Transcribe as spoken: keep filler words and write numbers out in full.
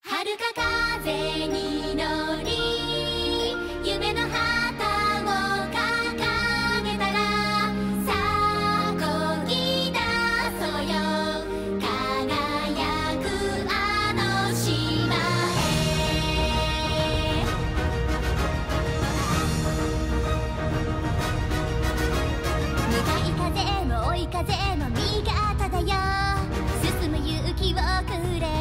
遥か風に乗り夢の旗を掲げたらさあ漕ぎ出そうよ輝くあの島へ向かい風も追い風も味方だよ進む勇気をくれ